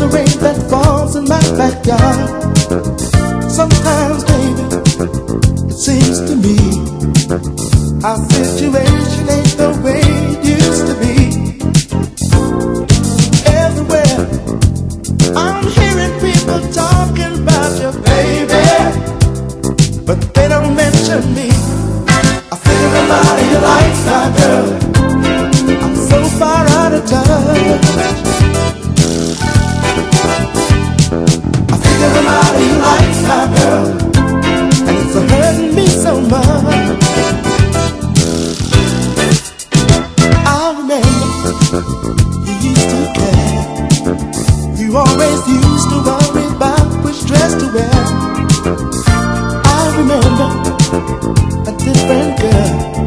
the rain that falls in my backyard. Sometimes, baby, it seems to me our situation ain't the way it used to be. Everywhere I'm hearing people talking about you, baby, but they don't mention me. I figure a lot of your lifestyle, girl, I'm so far out of touch. I figure a lot of your lifestyle, girl, and it's hurting me so much. I remember you used to care. You always used to worry about which dress to wear. I remember a different girl.